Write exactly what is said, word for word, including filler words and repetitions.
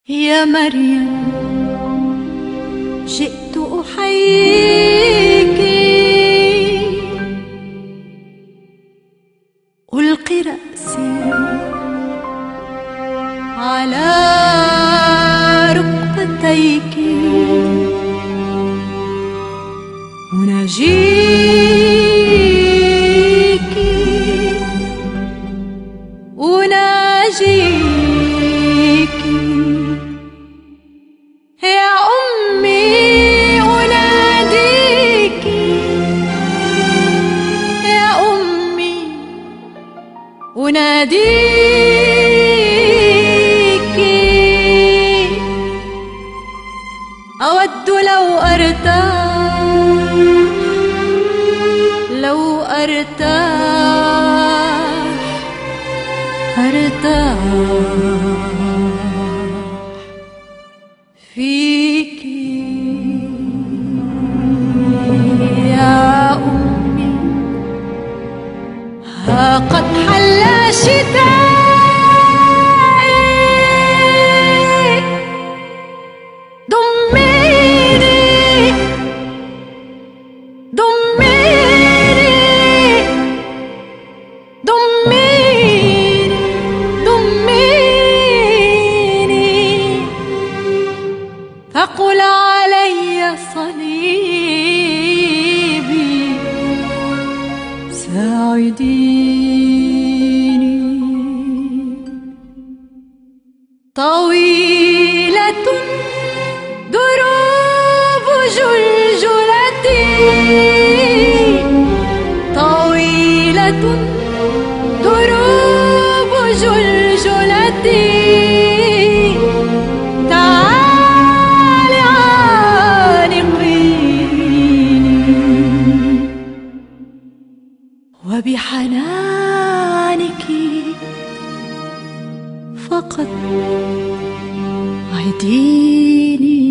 يا مريم جئت أحييك، ألقي رأسي على ركبتيك، أناجيك أناجيك يا أمي، أناديك يا أمي، أناديك. أود لو أرتاح، لو أرتاح أرتاح فيك يا أمي. ها قد حل شتائي، ضميني ضميني ضميني ضميني، ثقل علي صليبي، ساعديني. طويلة دروب جلجلتي، طويلة دروب جلجلتي، تعالي عانقيني وبحنانك فقط عديني.